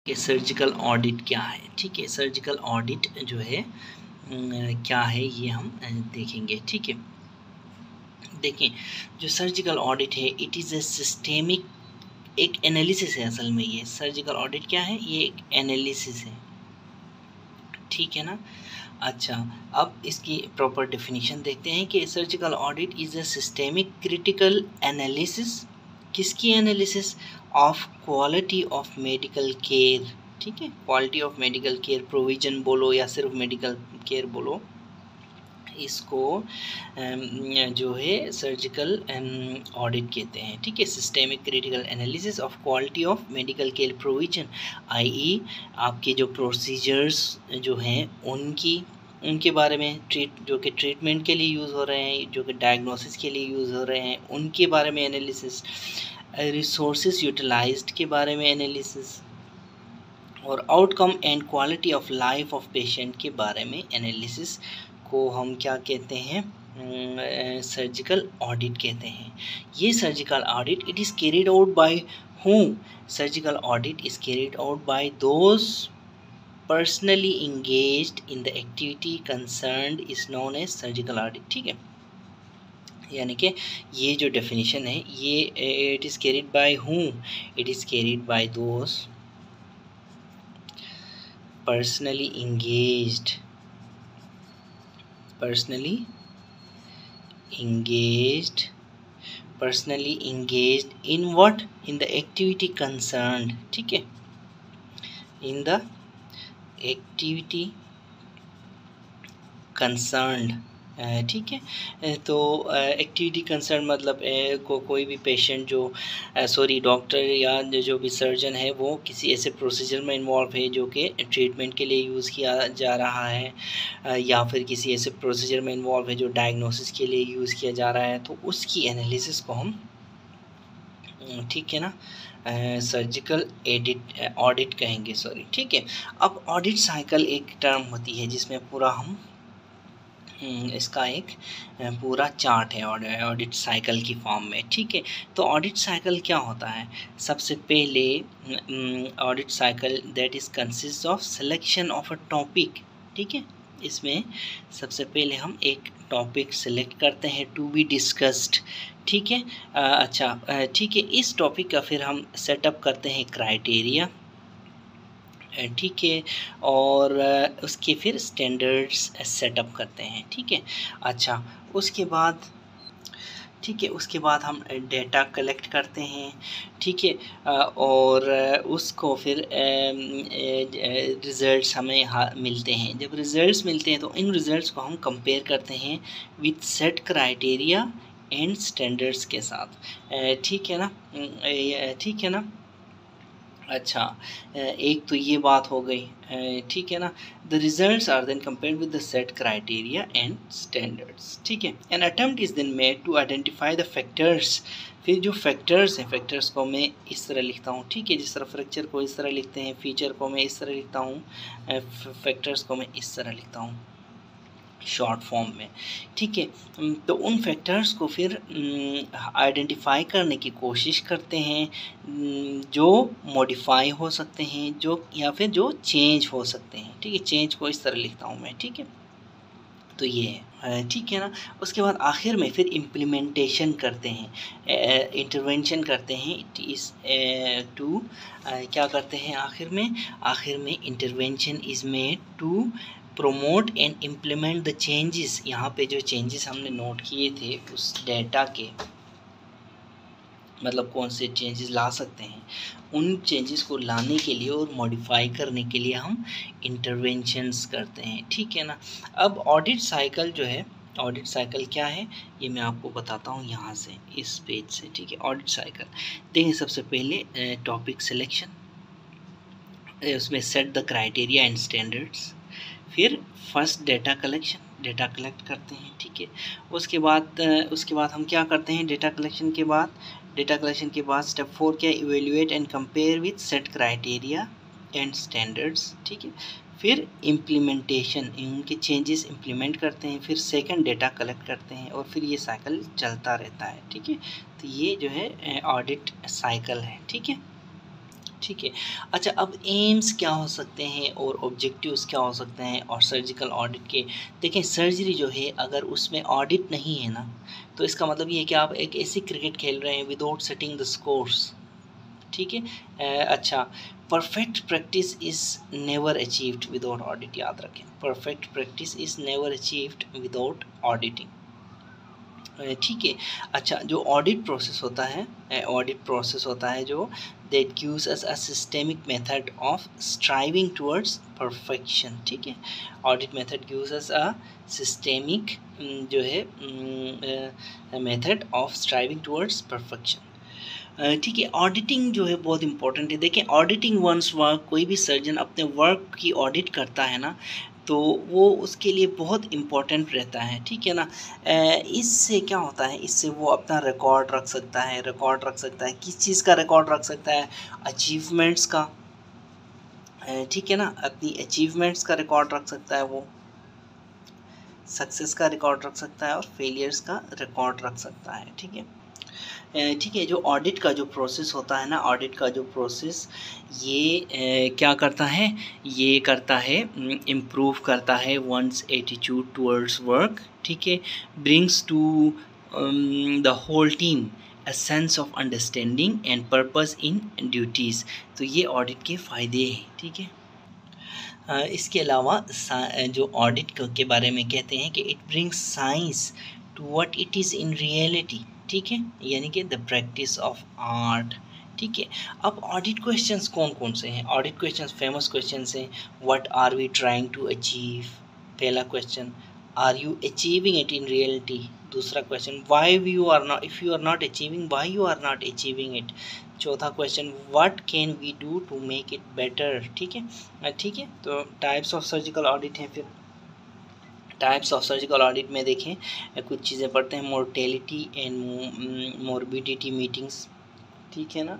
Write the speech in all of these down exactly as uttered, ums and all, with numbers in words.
कि surgical audit क्या है। ठीक है, सर्जिकल ऑडिट जो है क्या है ये हम देखेंगे। ठीक है, देखिए जो सर्जिकल ऑडिट है इट इज़ ए सिस्टेमिक, एक एनालिसिस है असल में। ये सर्जिकल ऑडिट क्या है, ये एक एनालिसिस है। ठीक है ना। अच्छा, अब इसकी प्रॉपर डेफिनेशन देखते हैं कि surgical audit is a systemic critical analysis, किसकी analysis, of quality of medical care. ठीक है, quality of medical care provision बोलो या सिर्फ मेडिकल केयर बोलो, इसको जो है सर्जिकल ऑडिट कहते हैं। ठीक है, systemic critical analysis of quality of medical care provision, I आपके जो प्रोसीजर्स जो हैं उनकी उनके बारे में, ट्रीट जो कि ट्रीटमेंट के लिए यूज़ हो रहे हैं, जो कि डायग्नोसिस के लिए यूज़ हो रहे हैं, उनके बारे में एनालिसिस, रिसोर्सेज यूटिलाइज्ड के बारे में एनालिसिस, और outcome and quality of life of patient के बारे में एनालिसिस को हम क्या कहते हैं, सर्जिकल ऑडिट कहते हैं। ये surgical audit it is carried out by whom, surgical audit is carried out by those personally engaged in the activity concerned is known as surgical audit. ठीक है, यानी कि ये जो डेफिनेशन है ये it is carried by whom, it is carried by those personally engaged personally engaged personally engaged in what, in the activity concerned। ठीक है, in the activity concerned। ठीक है, तो एक्टिविटी कंसर्न मतलब को कोई भी पेशेंट जो सॉरी डॉक्टर या जो भी सर्जन है वो किसी ऐसे प्रोसीजर में इन्वॉल्व है जो कि ट्रीटमेंट के लिए यूज़ किया जा रहा है, या फिर किसी ऐसे प्रोसीजर में इन्वॉल्व है जो डायग्नोसिस के लिए यूज़ किया जा रहा है, तो उसकी एनालिसिस को हम, ठीक है ना, सर्जिकल एडिट ऑडिट कहेंगे, सॉरी। ठीक है, अब ऑडिट साइकिल एक टर्म होती है जिसमें पूरा हम इसका एक पूरा चार्ट है ऑडिट साइकिल की फॉर्म में। ठीक है, तो ऑडिट साइकिल क्या होता है, सबसे पहले audit cycle that is consist of selection of a topic. ठीक है, इसमें सबसे पहले हम एक टॉपिक सिलेक्ट करते हैं टू बी डिस्कस्ड। ठीक है, अच्छा ठीक है, इस टॉपिक का फिर हम सेटअप करते हैं क्राइटेरिया। ठीक है, और उसके फिर स्टैंडर्ड्स सेटअप करते हैं। ठीक है, अच्छा उसके बाद, ठीक है, उसके बाद हम डेटा कलेक्ट करते हैं। ठीक है, और उसको फिर रिज़ल्ट्स हमें मिलते हैं। जब रिज़ल्ट्स मिलते हैं तो इन रिज़ल्ट्स को हम कंपेयर करते हैं with set criteria and standards के साथ। ठीक है ना, ठीक है ना। अच्छा, एक तो ये बात हो गई। ठीक है ना, the results are then compared with the set criteria and standards. ठीक है, an attempt is then made to identify the factors. फिर जो फैक्टर्स हैं, फैक्टर्स को मैं इस तरह लिखता हूँ। ठीक है, जिस तरह फ्रैक्चर को इस तरह लिखते हैं, फीचर को मैं इस तरह लिखता हूँ, फैक्टर्स को मैं इस तरह लिखता हूँ शॉर्ट फॉर्म में। ठीक है, तो उन फैक्टर्स को फिर आइडेंटिफाई करने की कोशिश करते हैं जो मॉडिफाई हो सकते हैं, जो या फिर जो चेंज हो सकते हैं। ठीक है, चेंज को इस तरह लिखता हूँ मैं। ठीक है, तो ये है, ठीक है ना। उसके बाद आखिर में फिर इम्प्लीमेंटेशन करते हैं, इंटरवेंशन करते हैं। इट इज़ टू क्या करते हैं आखिर में, आखिर में intervention is made to promote and implement the changes. यहाँ पे जो चेंजेस हमने नोट किए थे उस डेटा के, मतलब कौन से चेंजेस ला सकते हैं, उन चेंजेस को लाने के लिए और मॉडिफाई करने के लिए हम इंटरवेंशंस करते हैं। ठीक है ना। अब ऑडिट साइकिल जो है, ऑडिट साइकिल क्या है ये मैं आपको बताता हूँ यहाँ से, इस पेज से। ठीक है, ऑडिट साइकिल देखिए, सबसे पहले टॉपिक सिलेक्शन, उसमें set the criteria and standards, फिर first data collection, data collect करते हैं। ठीक है, उसके बाद उसके बाद हम क्या करते हैं, डेटा कलेक्शन के बाद डेटा कलेक्शन के बाद स्टेप फोर क्या, evaluate and compare with set criteria and standards. ठीक है, फिर इम्प्लीमेंटेशन, इनके चेंजेस इम्प्लीमेंट करते हैं, फिर सेकंड डेटा कलेक्ट करते हैं, और फिर ये साइकिल चलता रहता है। ठीक है, तो ये जो है ऑडिट साइकिल है। ठीक है, ठीक है। अच्छा, अब एम्स क्या हो सकते हैं और ऑब्जेक्टिव्स क्या हो सकते हैं और सर्जिकल ऑडिट के? देखें, सर्जरी जो है अगर उसमें ऑडिट नहीं है ना, तो इसका मतलब ये है कि आप एक ऐसी क्रिकेट खेल रहे हैं विदाउट सेटिंग द स्कोर्स, ठीक है। अ, अच्छा, perfect practice is never achieved without audit, याद रखें, perfect practice is never achieved without auditing, ठीक है। अच्छा, जो ऑडिट प्रोसेस होता है, ऑडिट प्रोसेस होता है जो that gives us a systemic method of striving towards perfection, ठीक है। Audit method gives us a systemic जो है method of striving towards perfection, ठीक है। ऑडिटिंग जो है बहुत इंपॉर्टेंट है। देखें, ऑडिटिंग वंस वर्क, कोई भी सर्जन अपने वर्क की ऑडिट करता है ना, तो वो उसके लिए बहुत इम्पोर्टेंट रहता है, ठीक है ना। इससे क्या होता है, इससे वो अपना रिकॉर्ड रख सकता है, रिकॉर्ड रख सकता है किस चीज़ का रिकॉर्ड रख सकता है? अचीवमेंट्स का, ठीक है ना, अपनी अचीवमेंट्स का रिकॉर्ड रख सकता है, वो सक्सेस का रिकॉर्ड रख सकता है और फेलियर्स का रिकॉर्ड रख सकता है, ठीक है। ठीक है, जो ऑडिट का जो प्रोसेस होता है ना, ऑडिट का जो प्रोसेस ये ए, क्या करता है, ये करता है इम्प्रूव करता है वंस एटीट्यूड टुवर्ड्स वर्क, ठीक है, brings to the whole team a sense of understanding and purpose in duties. तो ये ऑडिट के फ़ायदे हैं, ठीक है। uh, इसके अलावा जो ऑडिट के बारे में कहते हैं कि it brings science to what it is in reality, ठीक है, यानी कि द प्रैक्टिस ऑफ आर्ट, ठीक है। अब ऑडिट क्वेश्चंस कौन कौन से हैं? ऑडिट क्वेश्चंस फेमस क्वेश्चंस हैं। What are we trying to achieve, पहला question. Are you achieving it in reality, दूसरा question. Why you are not, if you are not achieving, why you are not achieving it, चौथा question. What can we do to make it better, ठीक है, ठीक है। तो types of surgical audit हैं। फिर types of surgical audit में देखें कुछ चीज़ें पढ़ते हैं। मोर्टेलिटी एंड मोर्बिडिटी मीटिंग्स, ठीक है ना।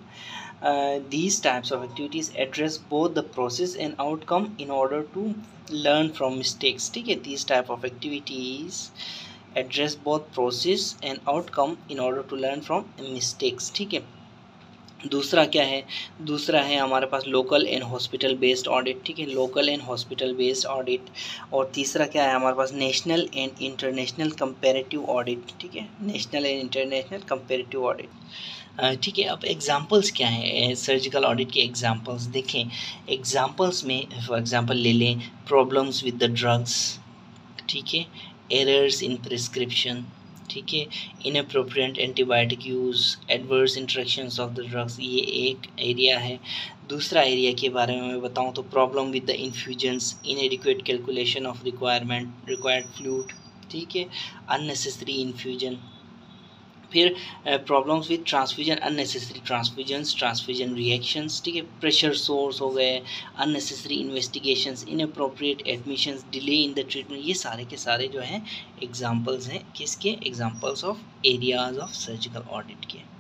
These types of activities address both the process and outcome in order to learn from mistakes, ठीक है। These type of activities address both process and outcome in order to learn from mistakes, ठीक है। दूसरा क्या है, दूसरा है हमारे पास local and hospital based audit, ठीक है, local and hospital based audit. और तीसरा क्या है हमारे पास, national and international comparative audit, ठीक है, national and international comparative audit, ठीक है। अब एग्जांपल्स क्या हैं सर्जिकल ऑडिट के? एग्जांपल्स देखें, एग्जांपल्स में फॉर एग्जांपल ले लें, प्रॉब्लम्स विद द ड्रग्स, ठीक है, एरर्स इन प्रिस्क्रिप्शन, ठीक है, inappropriate antibiotic use, adverse interactions of the drugs, ये एक एरिया है। दूसरा एरिया के बारे में मैं बताऊं तो problem with the infusions, inadequate calculation of requirement required fluid, ठीक है, अननेसेसरी इन्फ्यूजन। फिर problems with transfusion, unnecessary transfusions, transfusion reactions, ठीक है, प्रेशर सोर्स हो गए, unnecessary investigations, inappropriate admissions, delay in the treatment, ये सारे के सारे जो हैं एग्जांपल्स हैं किसके? Examples of areas of surgical audit के।